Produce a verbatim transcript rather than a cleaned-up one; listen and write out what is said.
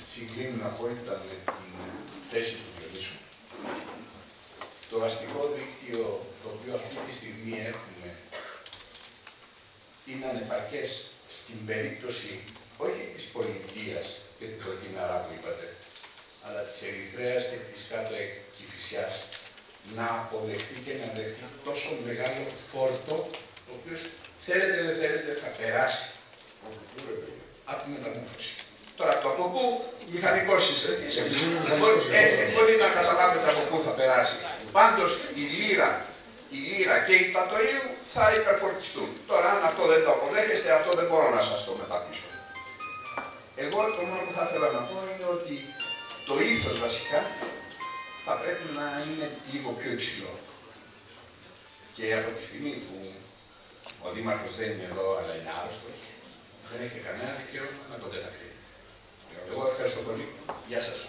συγκλίνουν απόλυτα με την θέση του Διονύσου. Το αστικό δίκτυο το οποίο αυτή τη στιγμή έχουμε είναι ανεπαρκές στην περίπτωση όχι της πολιτείας και της Οκιναρά που είπατε, αλλά της Ερυθρέας και της κάτω Κηφισιάς, να αποδεχτεί και να δεχτεί τόσο μεγάλο φόρτο, το οποίο θέλετε δεν θέλετε θα περάσει από τη μεταμόρφωση. Τώρα το από πού, μηχανικός είστε, μπορεί να καταλάβετε από πού θα περάσει. Πάντως η λύρα, η λύρα και η Τατοίου θα υπερφορτιστούν. Τώρα αν αυτό δεν το αποδέχεστε, αυτό δεν μπορώ να σας το μεταπίσω. Εγώ το μόνο που θα ήθελα να πω είναι ότι το ήθος βασικά θα πρέπει να είναι λίγο πιο υψηλό. Και από τη στιγμή που ο Δήμαρχος δεν είναι εδώ, αλλά είναι άρρωστος, δεν έχετε κανένα δικαίωμα να τον κατακρίνετε. Εγώ ευχαριστώ πολύ. Γεια σας.